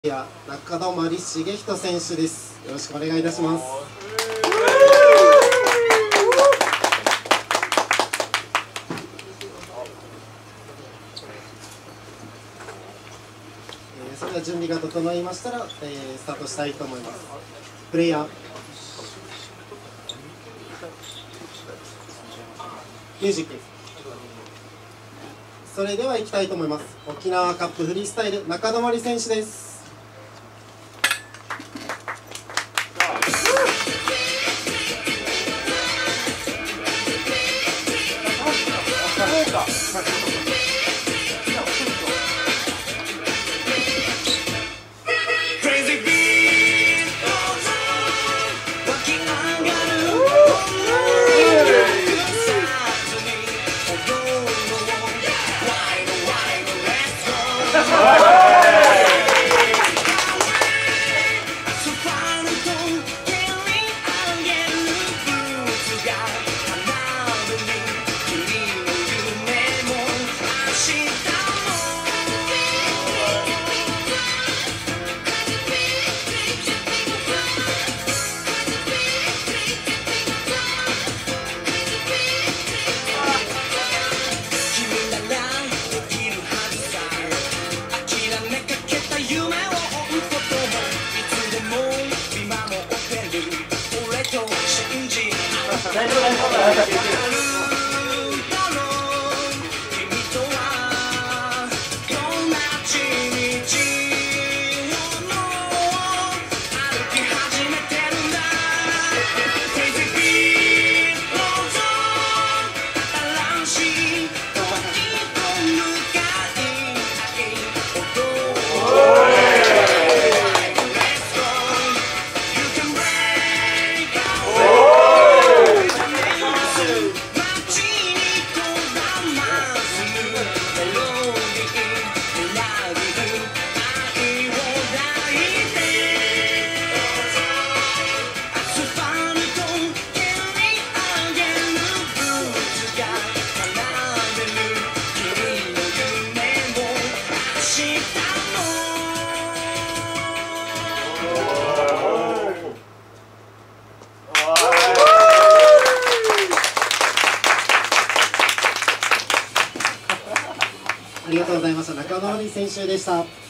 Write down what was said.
中泊重人選手です。よろしくお願いいたします。それでは準備が整いましたら、スタートしたいと思います。プレイヤーミュージック。それでは行きたいと思います。沖縄カップフリースタイル中泊選手です。大丈夫大丈夫。ありがとうございました。中泊選手でした。